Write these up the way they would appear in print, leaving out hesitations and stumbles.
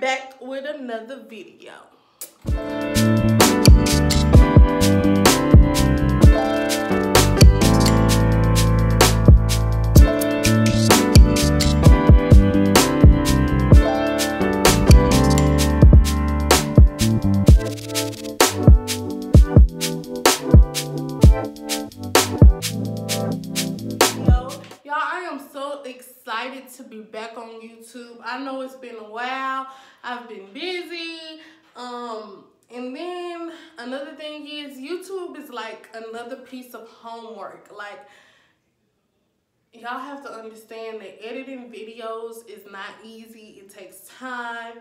back with another video. Excited to be back on YouTube. I know it's been a while. I've been busy. And then another thing is YouTube is like another piece of homework. Like, y'all have to understand that editing videos is not easy. It takes time.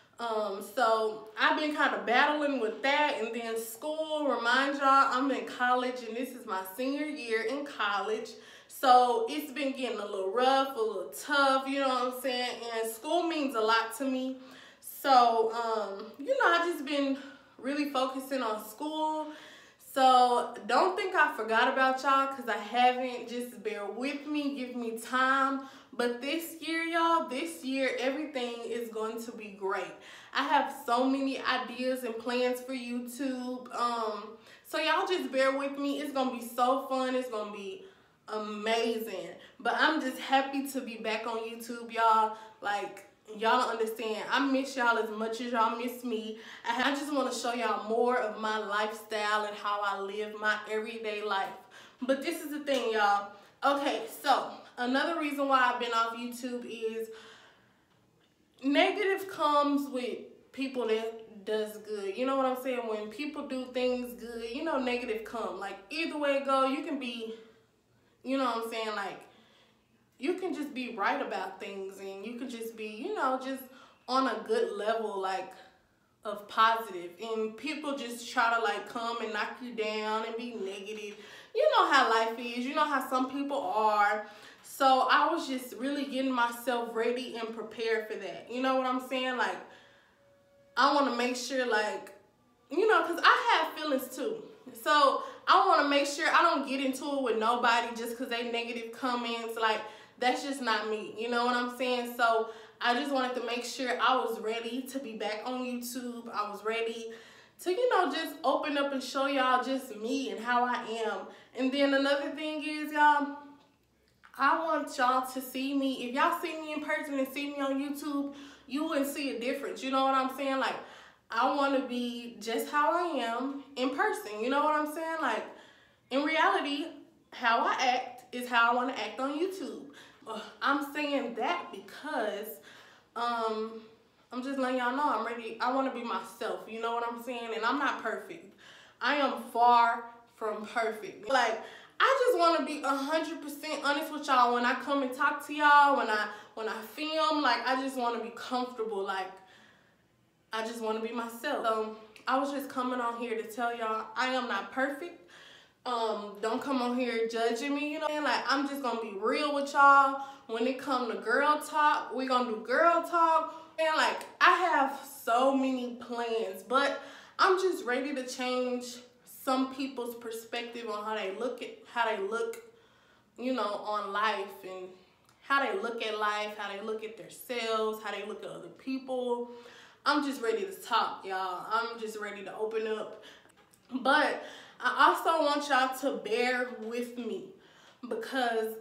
So I've been kind of battling with that, and then school. Remind y'all, I'm in college and this is my senior year in college. So it's been getting a little rough, a little tough, you know what I'm saying? And school means a lot to me. So, you know, I just been really focusing on school. So don't think I forgot about y'all, because I haven't. Just bear with me, give me time. But this year, y'all, this year, everything is going to be great. I have so many ideas and plans for YouTube. So y'all just bear with me. It's going to be so fun. It's going to be amazing. But I'm just happy to be back on YouTube, y'all. Like, y'all don't understand. I miss y'all as much as y'all miss me. I just want to show y'all more of my lifestyle and how I live my everyday life. But this is the thing, y'all. Okay, so another reason why I've been off YouTube is negative comes with people that does good. You know what I'm saying? When people do things good, you know, negative come. Like, either way it go, you can be, you know what I'm saying, like, you can just be right about things, and you can just be, you know, just on a good level, like, of positive. And people just try to, like, come and knock you down and be negative. You know how life is. You know how some people are. So I was just really getting myself ready and prepared for that. You know what I'm saying? Like, I want to make sure, like, you know, because I have feelings too. So I want to make sure I don't get into it with nobody just because they negative comments. Like, that's just not me. You know what I'm saying? So I just wanted to make sure I was ready to be back on YouTube. I was ready to, you know, just open up and show y'all just me and how I am. And then another thing is, y'all, I want y'all to see me. If y'all see me in person and see me on YouTube, you wouldn't see a difference. You know what I'm saying? Like, I want to be just how I am in person. You know what I'm saying? Like, in reality, how I act is how I want to act on YouTube. I'm saying that because I'm just letting y'all know I'm ready. I want to be myself. You know what I'm saying? And I'm not perfect. I am far from perfect. Like, I just want to be 100% honest with y'all when I come and talk to y'all, when I film. Like, I just want to be comfortable. Like, I just want to be myself. So I was just coming on here to tell y'all I am not perfect. Don't come on here judging me, you know what I'm saying? Like, I'm just gonna be real with y'all. When it come to girl talk, we gonna do girl talk. And like, I have so many plans, but I'm just ready to change some people's perspective on how they look, you know, on life, and how they look at life, how they look at themselves, how they look at other people. I'm just ready to talk, y'all. I'm just ready to open up. But I also want y'all to bear with me, because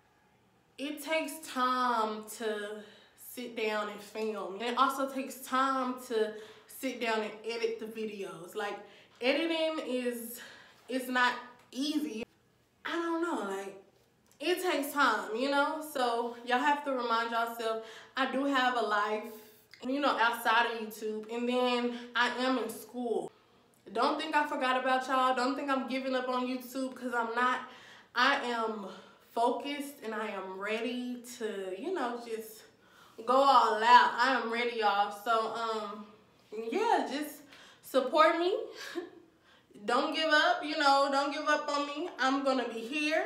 it takes time to sit down and film. And it also takes time to sit down and edit the videos. Like, editing it's not easy. I don't know, like, it takes time, you know? So y'all have to remind yourself, I do have a life, you know, outside of YouTube, and then I am in school. Don't think I forgot about y'all. Don't think I'm giving up on YouTube, because I'm not. I am focused and I am ready to, you know, just go all out. I am ready, y'all. So, yeah, just support me. Don't give up, you know, don't give up on me. I'm going to be here.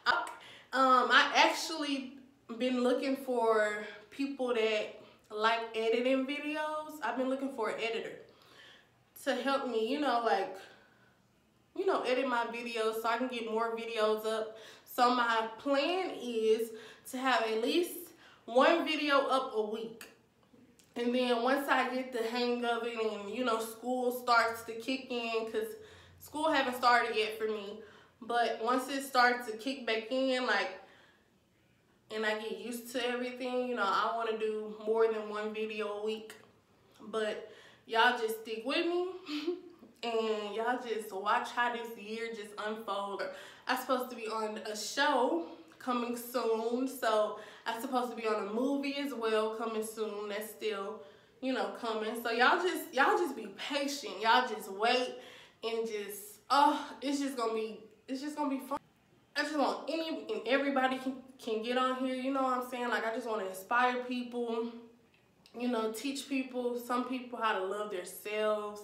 I actually been looking for people that like editing videos. I've been looking for an editor to help me, you know, like, you know, edit my videos so I can get more videos up. So my plan is to have at least one video up a week. And then once I get the hang of it and, you know, school starts to kick in, because school haven't started yet for me, but once it starts to kick back in, like, and I get used to everything, you know, I want to do more than one video a week. But y'all just stick with me and y'all just watch how this year just unfold. I'm supposed to be on a show coming soon, so I'm supposed to be on a movie as well coming soon. That's still, you know, coming. So y'all just be patient. Y'all just wait and just, oh, it's just gonna be fun. I just want any and everybody can get on here, you know what I'm saying? Like, I just want to inspire people, you know, teach people, some people, how to love themselves.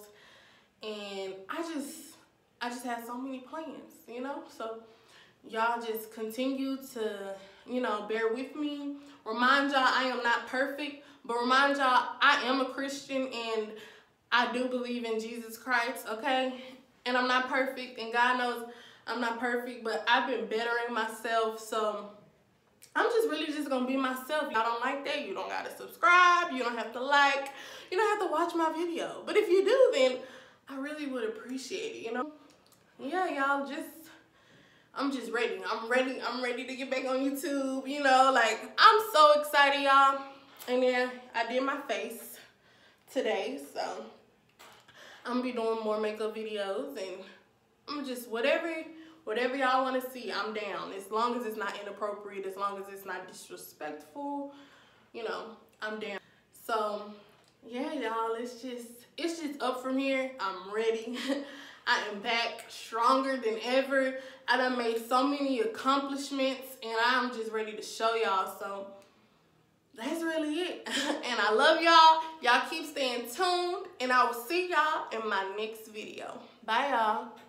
And I just have so many plans, you know? So y'all just continue to, you know, bear with me. Remind y'all I am not perfect, but remind y'all I am a Christian and I do believe in Jesus Christ, okay? And I'm not perfect, and God knows I'm not perfect, but I've been bettering myself, so I'm just really just gonna be myself. Y'all don't like that, you don't gotta subscribe, you don't have to like, you don't have to watch my video. But if you do, then I really would appreciate it, you know? Yeah, y'all, I'm just ready. I'm ready to get back on YouTube, you know? Like, I'm so excited, y'all. And then I did my face today, so I'm gonna be doing more makeup videos, and I'm just, whatever y'all want to see, I'm down. As long as it's not inappropriate, as long as it's not disrespectful, you know, I'm down. So yeah, y'all, it's just up from here. I'm ready. I am back stronger than ever. I done made so many accomplishments, and I'm just ready to show y'all. So that's really it. And I love y'all. Y'all keep staying tuned, and I will see y'all in my next video. Bye, y'all.